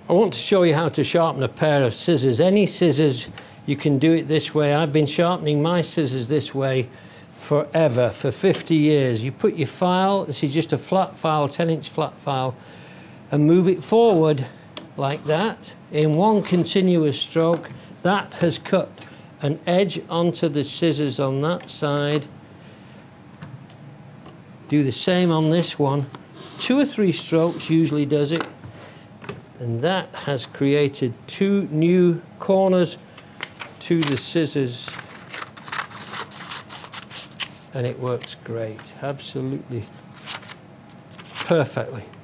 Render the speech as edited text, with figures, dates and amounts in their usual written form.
I want to show you how to sharpen a pair of scissors. Any scissors, you can do it this way. I've been sharpening my scissors this way forever, for 50 years. You put your file, this is just a flat file, 10-inch flat file, and move it forward like that in one continuous stroke. That has cut an edge onto the scissors on that side. Do the same on this one. 2 or 3 strokes usually does it. And that has created 2 new corners to the scissors. And it works great, absolutely perfectly.